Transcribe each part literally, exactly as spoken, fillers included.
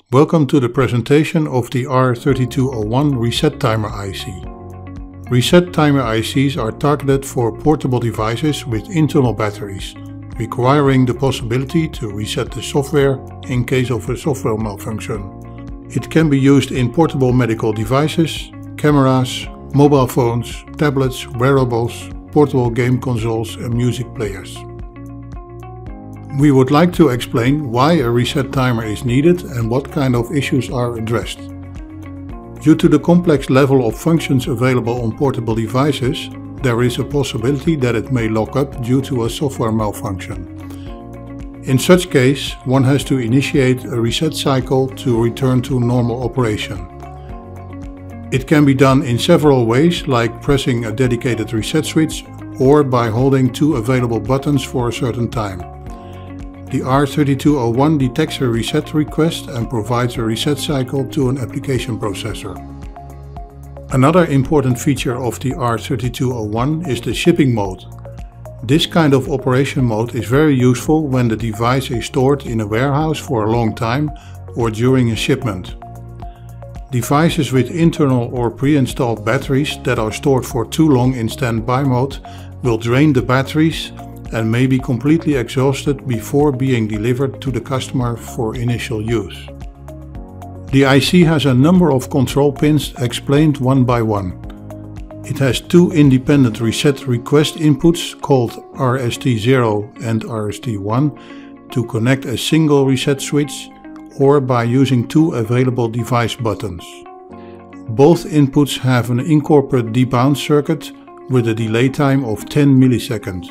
Welcome to the presentation of the R thirty-two oh one Reset Timer I C. Reset Timer I Cs are targeted for portable devices with internal batteries, requiring the possibility to reset the software in case of a software malfunction. It can be used in portable medical devices, cameras, mobile phones, tablets, wearables, portable game consoles and music players. We would like to explain why a reset timer is needed and what kind of issues are addressed. Due to the complex level of functions available on portable devices, there is a possibility that it may lock up due to a software malfunction. In such case, one has to initiate a reset cycle to return to normal operation. It can be done in several ways, like pressing a dedicated reset switch or by holding two available buttons for a certain time. The R thirty-two oh one detects a reset request and provides a reset cycle to an application processor. Another important feature of the R thirty-two oh one is the shipping mode. This kind of operation mode is very useful when the device is stored in a warehouse for a long time or during a shipment. Devices with internal or pre-installed batteries that are stored for too long in standby mode will drain the batteries and may be completely exhausted before being delivered to the customer for initial use. The I C has a number of control pins explained one by one. It has two independent reset request inputs called R S T zero and R S T one to connect a single reset switch or by using two available device buttons. Both inputs have an incorporated debound circuit with a delay time of ten milliseconds.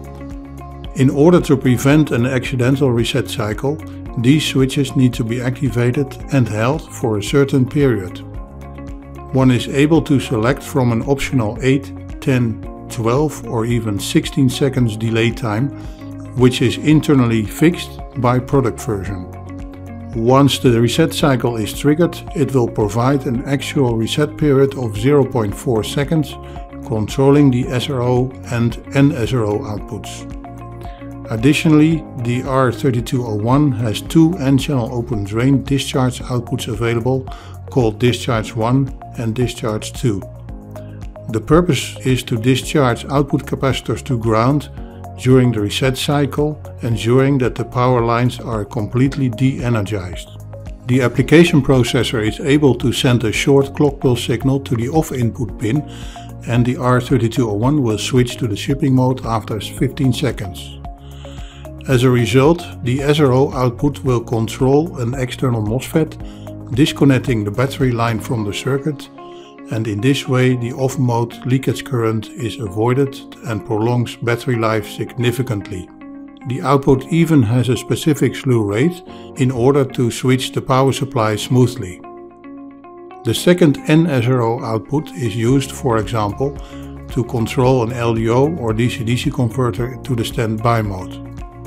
In order to prevent an accidental reset cycle, these switches need to be activated and held for a certain period. One is able to select from an optional eight, ten, twelve or even sixteen seconds delay time, which is internally fixed by product version. Once the reset cycle is triggered, it will provide an actual reset period of zero point four seconds, controlling the S R O and N S R O outputs. Additionally, the R thirty-two oh one has two N-channel open drain discharge outputs available called discharge one and discharge two. The purpose is to discharge output capacitors to ground during the reset cycle, ensuring that the power lines are completely de-energized. The application processor is able to send a short clock pulse signal to the off input pin, and the R thirty-two oh one will switch to the shipping mode after fifteen seconds. As a result, the S R O output will control an external MOSFET, disconnecting the battery line from the circuit, and in this way the off-mode leakage current is avoided and prolongs battery life significantly. The output even has a specific slew rate in order to switch the power supply smoothly. The second N S R O output is used, for example, to control an L D O or D C D C converter to the standby mode.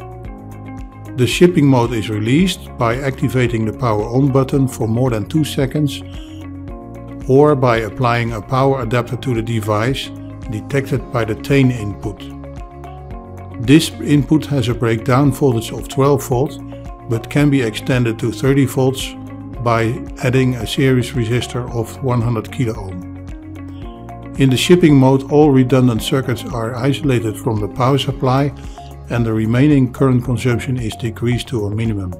The shipping mode is released by activating the power on button for more than two seconds or by applying a power adapter to the device detected by the T A N input. This input has a breakdown voltage of twelve volts but can be extended to thirty volts by adding a series resistor of one hundred kilo ohm. In the shipping mode, all redundant circuits are isolated from the power supply and the remaining current consumption is decreased to a minimum.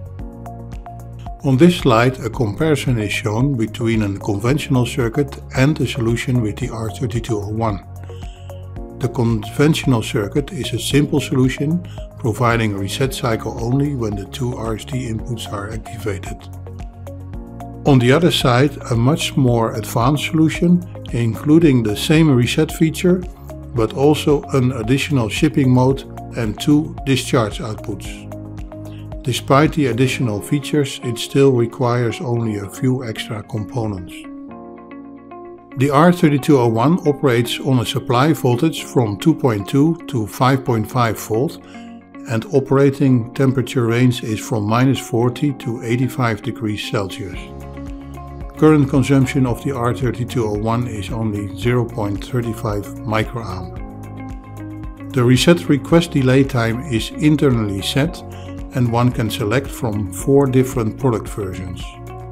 On this slide, a comparison is shown between a conventional circuit and a solution with the R thirty-two oh one. The conventional circuit is a simple solution, providing a reset cycle only when the two R S T inputs are activated. On the other side, a much more advanced solution, including the same reset feature, but also an additional shipping mode and two discharge outputs. Despite the additional features, it still requires only a few extra components. The R thirty-two oh one operates on a supply voltage from two point two to five point five volt and operating temperature range is from minus forty to eighty-five degrees Celsius. Current consumption of the R thirty-two oh one is only zero point three five microamp. The reset request delay time is internally set and one can select from four different product versions.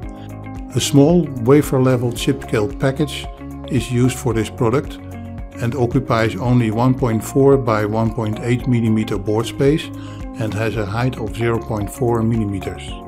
A small wafer-level chip-scale package is used for this product and occupies only one point four by one point eight millimeter board space and has a height of zero point four millimeters.